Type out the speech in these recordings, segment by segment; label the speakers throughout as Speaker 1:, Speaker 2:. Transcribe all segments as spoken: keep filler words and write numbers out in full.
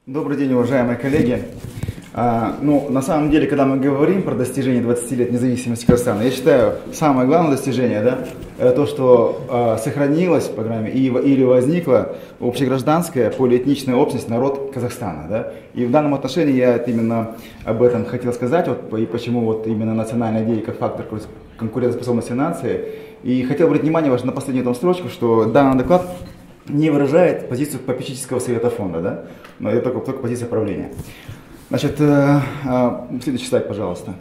Speaker 1: Добрый день, уважаемые коллеги. А, ну, на самом деле, когда мы говорим про достижение двадцати лет независимости Казахстана, я считаю, самое главное достижение, да, это то, что а, сохранилась в программе и, или возникла общегражданская полиэтничная общность, народ Казахстана. Да? И в данном отношении я именно об этом хотел сказать, вот, и почему вот именно национальная идея как фактор конкурентоспособности нации. И хотел обратить внимание ваше на последнюю там строчку, что данный доклад не выражает позицию попечительского совета фонда, да? Но это только, только позиция правления. Значит, э, э, следующий слайд, пожалуйста.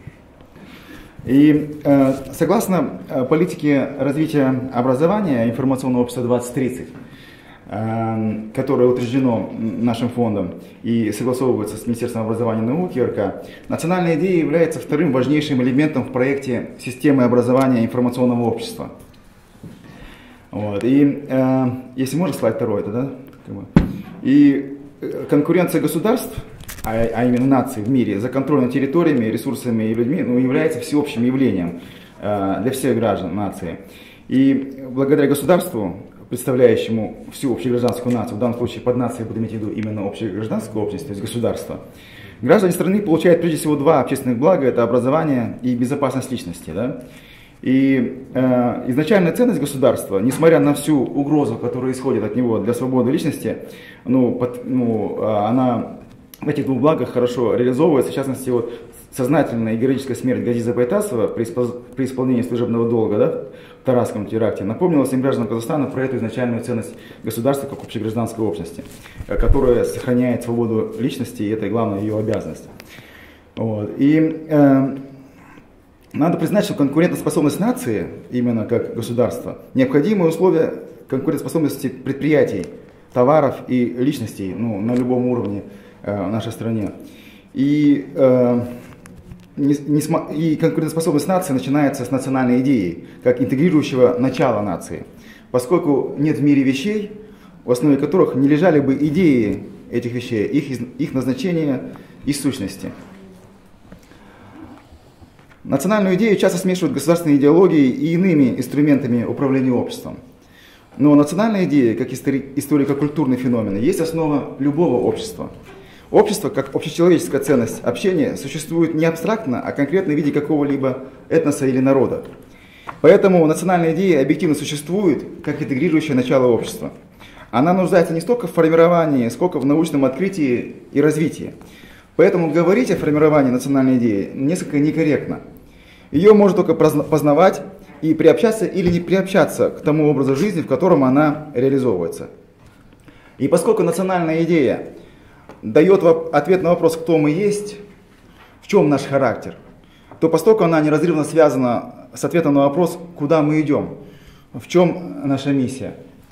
Speaker 1: И э, согласно э, политике развития образования информационного общества двадцать тридцать, э, которое утверждено нашим фондом и согласовывается с Министерством образования и науки РК, национальная идея является вторым важнейшим элементом в проекте системы образования информационного общества. Вот. И э, если можно, слайд второй, это, да? И конкуренция государств, а, а именно наций в мире, за контроль над территориями, ресурсами и людьми, ну, является всеобщим явлением э, для всех граждан нации. И благодаря государству, представляющему всю общегражданскую нацию, в данном случае под нацией буду иметь в виду именно общегражданскую общность, то есть государство, граждане страны получают прежде всего два общественных блага, это образование и безопасность личности. Да? И э, изначальная ценность государства, несмотря на всю угрозу, которая исходит от него для свободы личности, ну, под, ну, она в этих двух благах хорошо реализовывается. В частности, вот, сознательная и героическая смерть Газиза Байтасова при, испол- при исполнении служебного долга, да, в Тарасском теракте напомнила всем гражданам Казахстана про эту изначальную ценность государства как общегражданской общности, которая сохраняет свободу личности, и это главная ее обязанность. Вот. И э, надо признать, что конкурентоспособность нации, именно как государства, необходимое условие конкурентоспособности предприятий, товаров и личностей, ну, на любом уровне э, в нашей стране. И, э, не, не см- и конкурентоспособность нации начинается с национальной идеи, как интегрирующего начала нации, поскольку нет в мире вещей, в основе которых не лежали бы идеи этих вещей, их, их назначения и сущности. Национальную идею часто смешивают государственной идеологией и иными инструментами управления обществом. Но национальная идея, как истори- историко-культурный феномен, есть основа любого общества. Общество, как общечеловеческая ценность общения, существует не абстрактно, а конкретно в виде какого-либо этноса или народа. Поэтому национальная идея объективно существует, как интегрирующее начало общества. Она нуждается не столько в формировании, сколько в научном открытии и развитии. Поэтому говорить о формировании национальной идеи несколько некорректно. Ее можно только познавать и приобщаться или не приобщаться к тому образу жизни, в котором она реализовывается. И поскольку национальная идея дает ответ на вопрос, кто мы есть, в чем наш характер, то поскольку она неразрывно связана с ответом на вопрос, куда мы идем, в чем наша миссия.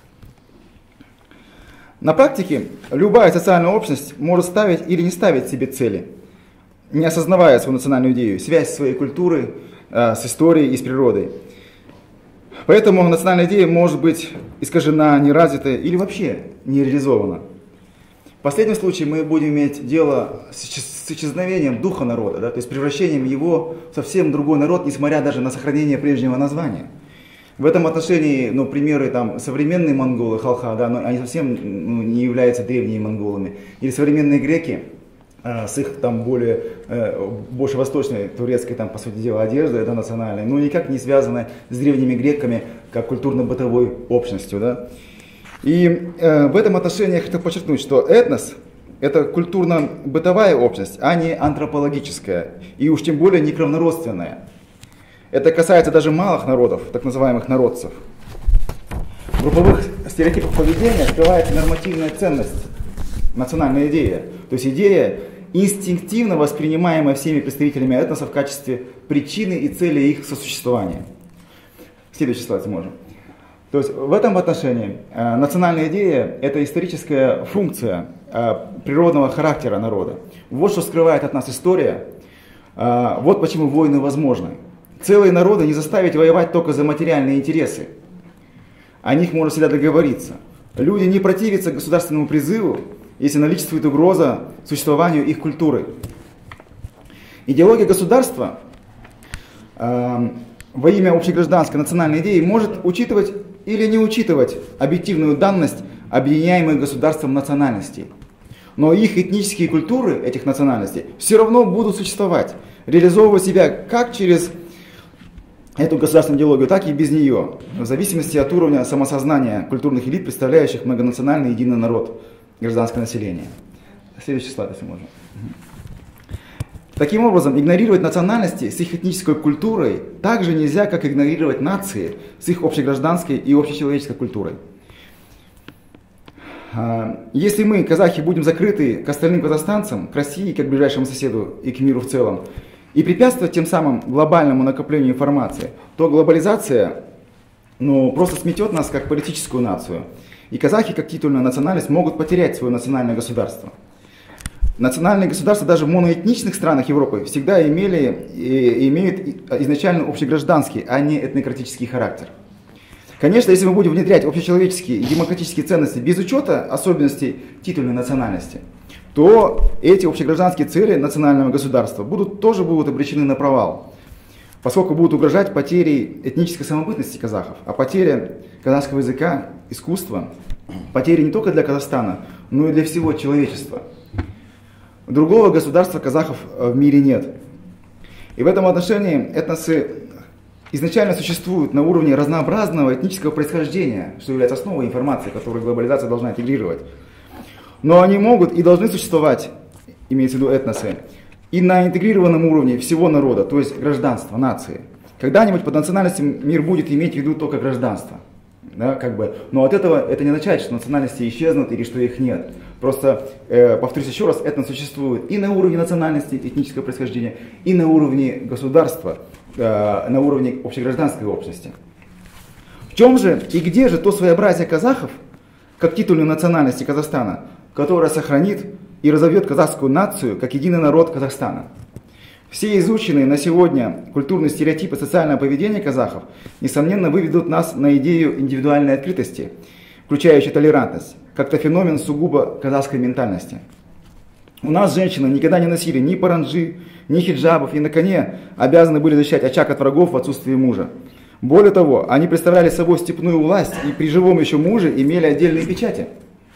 Speaker 1: На практике любая социальная общность может ставить или не ставить себе цели, не осознавая свою национальную идею, связь своей культуры э, с историей и с природой. Поэтому национальная идея может быть искажена, не развита или вообще не реализована. В последнем случае мы будем иметь дело с исчезновением духа народа, да, то есть превращением его в совсем другой народ, несмотря даже на сохранение прежнего названия. В этом отношении, ну, примеры там современные монголы, халха, да, но они совсем, ну, не являются древними монголами. Или современные греки э, с их там более, э, больше восточной, турецкой, там, по сути дела, одеждой, да, национальной, но никак не связаны с древними греками, как культурно-бытовой общностью, да. И э, в этом отношении я хотел подчеркнуть, что этнос – это культурно-бытовая общность, а не антропологическая, и уж тем более не кровнородственная. Это касается даже малых народов, так называемых народцев. В групповых стереотипах поведения скрывается нормативная ценность, национальная идея. То есть идея, инстинктивно воспринимаемая всеми представителями этноса в качестве причины и цели их сосуществования. Следующий слайд можем. То есть в этом отношении э, национальная идея – это историческая функция э, природного характера народа. Вот что скрывает от нас история, э, вот почему войны возможны. Целые народы не заставить воевать только за материальные интересы. О них можно всегда договориться. Люди не противятся государственному призыву, если наличествует угроза существованию их культуры. Идеология государства э, во имя общегражданской национальной идеи может учитывать или не учитывать объективную данность объединяемых государством национальностей. Но их этнические культуры, этих национальностей, все равно будут существовать, реализовывать себя как через эту государственную идеологию, так и без нее, в зависимости от уровня самосознания культурных элит, представляющих многонациональный единый народ, гражданское население. Следующий слайд, если можно. Таким образом, игнорировать национальности с их этнической культурой так же нельзя, как игнорировать нации с их общегражданской и общечеловеческой культурой. Если мы, казахи, будем закрыты к остальным казахстанцам, к России, как к ближайшему соседу и к миру в целом, и препятствовать тем самым глобальному накоплению информации, то глобализация ну, просто сметет нас как политическую нацию. И казахи, как титульная национальность, могут потерять свое национальное государство. Национальные государства даже в моноэтничных странах Европы всегда имели и имеют изначально общегражданский, а не этнократический характер. Конечно, если мы будем внедрять общечеловеческие и демократические ценности без учета особенностей титульной национальности, то эти общегражданские цели национального государства будут, тоже будут обречены на провал, поскольку будут угрожать потерей этнической самобытности казахов, а потеря казахского языка, искусства, потеря не только для Казахстана, но и для всего человечества. Другого государства казахов в мире нет. И в этом отношении этносы изначально существуют на уровне разнообразного этнического происхождения, что является основой информации, которую глобализация должна интегрировать. Но они могут и должны существовать, имеется в виду этносы, и на интегрированном уровне всего народа, то есть гражданства, нации. Когда-нибудь под национальностью мир будет иметь в виду только гражданство. Да, как бы. Но от этого это не означает, что национальности исчезнут или что их нет. Просто, э, повторюсь еще раз, этнос существует и на уровне национальности, этнического происхождения, и на уровне государства, э, на уровне общегражданской общности. В чем же и где же то своеобразие казахов, как титульной национальности Казахстана, которая сохранит и разовьет казахскую нацию как единый народ Казахстана? Все изученные на сегодня культурные стереотипы социального поведения казахов, несомненно, выведут нас на идею индивидуальной открытости, включающей толерантность, как-то феномен сугубо казахской ментальности. У нас женщины никогда не носили ни паранджи, ни хиджабов и на коне обязаны были защищать очаг от врагов в отсутствии мужа. Более того, они представляли собой степную власть и при живом еще муже имели отдельные печати.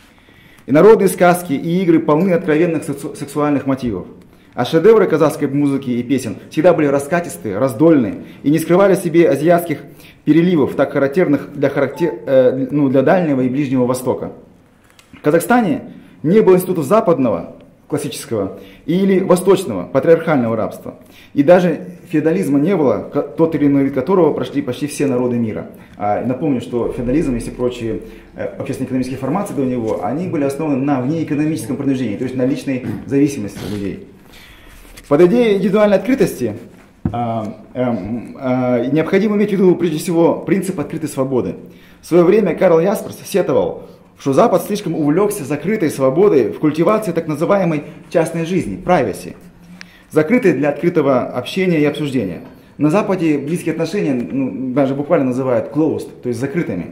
Speaker 1: И народные сказки и игры полны откровенных сексуальных мотивов. А шедевры казахской музыки и песен всегда были раскатистые, раздольные и не скрывали в себе азиатских переливов, так характерных для, характер, э, ну, для Дальнего и Ближнего Востока. В Казахстане не было институтов западного, классического, или восточного, патриархального рабства. И даже феодализма не было, тот или иной вид которого прошли почти все народы мира. А напомню, что феодализм и все прочие общественно-экономические формации до него, они были основаны на внеэкономическом принуждении, то есть на личной зависимости людей. Под идеей индивидуальной открытости а, а, а, необходимо иметь в виду прежде всего принцип открытой свободы. В свое время Карл Ясперс сетовал, что Запад слишком увлекся закрытой свободой в культивации так называемой частной жизни, privacy, закрытой для открытого общения и обсуждения. На Западе близкие отношения ну, даже буквально называют closed, то есть закрытыми.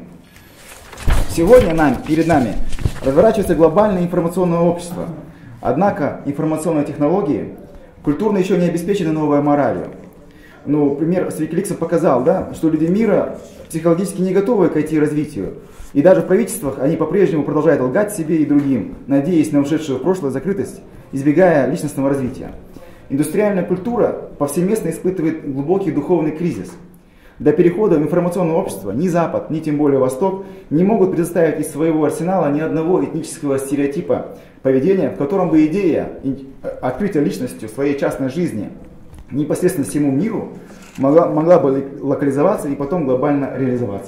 Speaker 1: Сегодня нам, перед нами разворачивается глобальное информационное общество. Однако информационные технологии культурно еще не обеспечены новой моралью. Ну, пример с Викиликсом показал, да, что люди мира психологически не готовы к ай ти-развитию. И даже в правительствах они по-прежнему продолжают лгать себе и другим, надеясь на ушедшую в прошлое закрытость, избегая личностного развития. Индустриальная культура повсеместно испытывает глубокий духовный кризис. До перехода в информационное общество ни Запад, ни тем более Восток не могут предоставить из своего арсенала ни одного этнического стереотипа поведения, в котором бы идея открытия личностью своей частной жизни непосредственно всему миру могла, могла бы локализоваться и потом глобально реализоваться.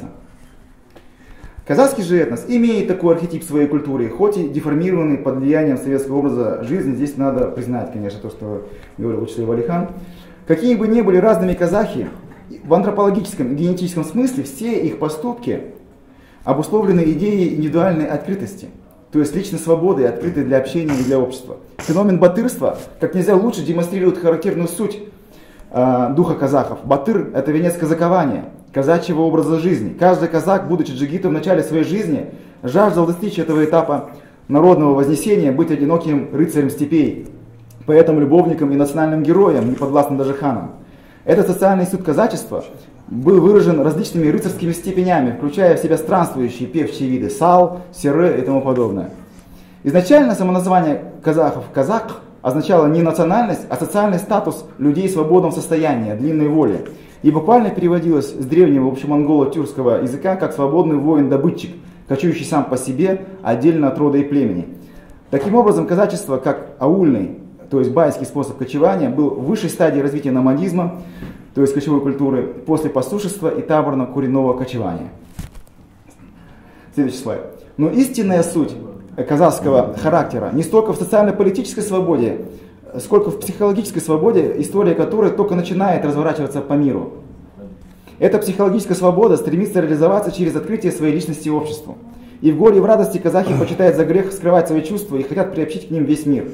Speaker 1: Казахский же этнос имеет такой архетип в своей культуре, хоть и деформированный под влиянием советского образа жизни. Здесь надо признать, конечно, то, что говорил Учитель Алихан. Какими бы ни были разными казахи, в антропологическом и генетическом смысле все их поступки обусловлены идеей индивидуальной открытости, то есть личной свободы, открытой для общения и для общества. Феномен батырства как нельзя лучше демонстрирует характерную суть э, духа казахов. Батыр – это венец казакования, казачьего образа жизни. Каждый казак, будучи джигитом в начале своей жизни, жаждал достичь этого этапа народного вознесения, быть одиноким рыцарем степей, поэтом, любовником и национальным героем, не подвластным даже ханам. Этот социальный институт казачества был выражен различными рыцарскими степенями, включая в себя странствующие певчие виды сал, серы и тому подобное. Изначально само название казахов «казак» означало не национальность, а социальный статус людей в свободном состоянии, длинной воли. И буквально переводилось с древнего общемонголо-тюркского языка как «свободный воин-добытчик», кочующий сам по себе, отдельно от рода и племени. Таким образом, казачество, как аульный, то есть байский способ кочевания, был в высшей стадии развития номадизма, то есть кочевой культуры, после пастушества и таборно-куренного кочевания. Следующий слайд. Но истинная суть казахского характера не столько в социально-политической свободе, сколько в психологической свободе, история которой только начинает разворачиваться по миру. Эта психологическая свобода стремится реализоваться через открытие своей личности обществу. И в горе и в радости казахи почитают за грех скрывать свои чувства и хотят приобщить к ним весь мир.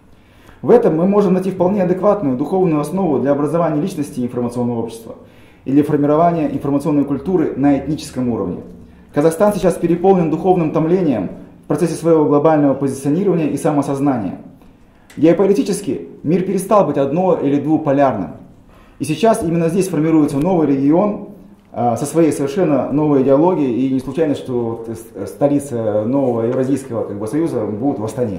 Speaker 1: В этом мы можем найти вполне адекватную духовную основу для образования личности информационного общества или формирования информационной культуры на этническом уровне. Казахстан сейчас переполнен духовным томлением в процессе своего глобального позиционирования и самосознания. Геополитически мир перестал быть одно- или двуполярным. И сейчас именно здесь формируется новый регион а, со своей совершенно новой идеологией, и не случайно, что столица нового Евразийского как бы, союза будет в Астане.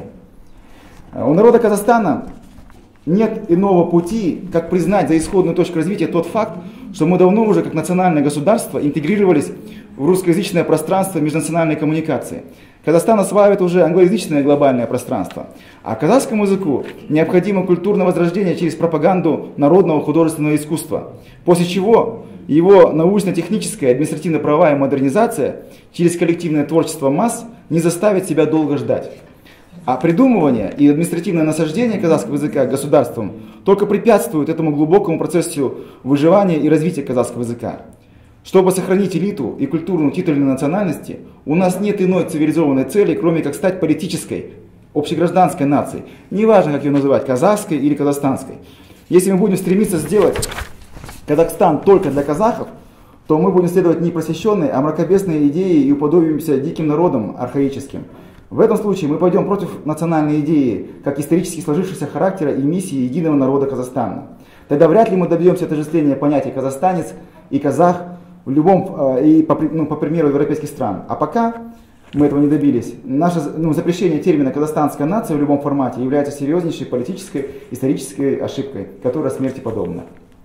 Speaker 1: У народа Казахстана нет иного пути, как признать за исходную точку развития тот факт, что мы давно уже как национальное государство интегрировались в русскоязычное пространство межнациональной коммуникации. Казахстан осваивает уже англоязычное глобальное пространство, а казахскому языку необходимо культурное возрождение через пропаганду народного художественного искусства, после чего его научно-техническая, административно-правовая модернизация через коллективное творчество масс не заставит себя долго ждать. А придумывание и административное насаждение казахского языка государством только препятствуют этому глубокому процессу выживания и развития казахского языка. Чтобы сохранить элиту и культурную титульной национальности, у нас нет иной цивилизованной цели, кроме как стать политической, общегражданской нацией. Неважно, как ее называть, казахской или казахстанской. Если мы будем стремиться сделать Казахстан только для казахов, то мы будем следовать не просвещенной, а мракобесной идее и уподобимся диким народам архаическим. В этом случае мы пойдем против национальной идеи, как исторически сложившегося характера и миссии единого народа Казахстана. Тогда вряд ли мы добьемся отождествления понятий казахстанец и казах в любом, и по, ну, по примеру европейских стран. А пока мы этого не добились, наше ну, запрещение термина «казахстанская нация» в любом формате является серьезнейшей политической, исторической ошибкой, которая смерти подобна.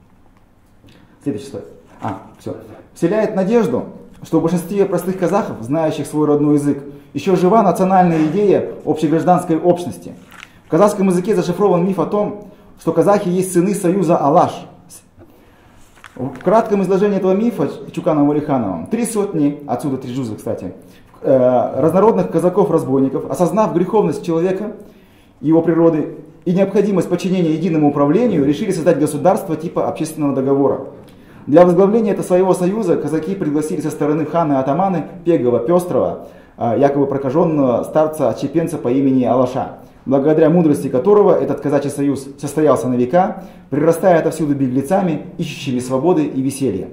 Speaker 1: Следующий слайд. А, все. Вселяет надежду, что в большинстве простых казахов, знающих свой родной язык, еще жива национальная идея общегражданской общности. В казахском языке зашифрован миф о том, что казахи есть сыны союза Алаш. В кратком изложении этого мифа Чукановым-Валихановым три сотни, отсюда три жузы, кстати, разнородных казаков-разбойников, осознав греховность человека, его природы и необходимость подчинения единому управлению, решили создать государство типа общественного договора. Для возглавления этого своего союза казаки пригласили со стороны хана и атаманы Пегова, Пестрова, якобы прокаженного старца-отщепенца по имени Алаша, благодаря мудрости которого этот казачий союз состоялся на века, прирастая отовсюду беглецами, ищущими свободы и веселья.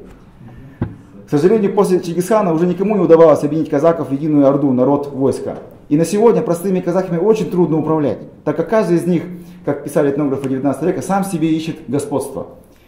Speaker 1: К сожалению, после Чингисхана уже никому не удавалось объединить казаков в единую орду, народ, войско. И на сегодня простыми казахами очень трудно управлять, так как каждый из них, как писали этнографы девятнадцатого века, сам себе ищет господство.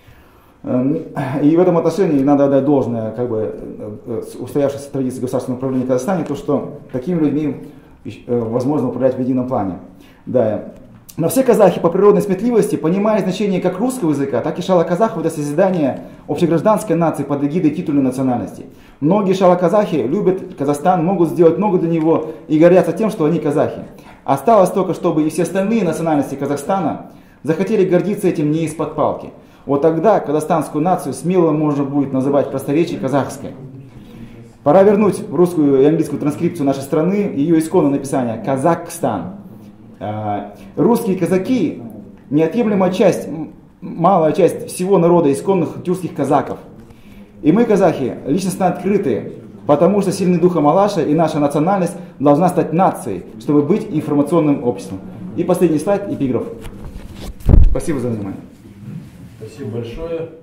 Speaker 1: И в этом отношении надо отдать должное как бы, устоявшейся традиции государственного управления в Казахстане, то, что такими людьми возможно управлять в едином плане. Да. Но все казахи по природной сметливости, понимая значение как русского языка, так и шало-казахов для созидания общегражданской нации под эгидой титульной национальности. Многие шало-казахи любят Казахстан, могут сделать много для него и гордятся тем, что они казахи. Осталось только, чтобы и все остальные национальности Казахстана захотели гордиться этим не из-под палки. Вот тогда казахстанскую нацию смело можно будет называть просторечием казахской. Пора вернуть в русскую и английскую транскрипцию нашей страны ее исконное написание «Казахстан». Русские казаки – неотъемлемая часть, малая часть всего народа исконных тюркских казаков. И мы, казахи, личностно открыты, потому что сильный духом Алаша и наша национальность должна стать нацией, чтобы быть информационным обществом. И последний слайд, эпиграф. Спасибо за внимание.
Speaker 2: Спасибо большое.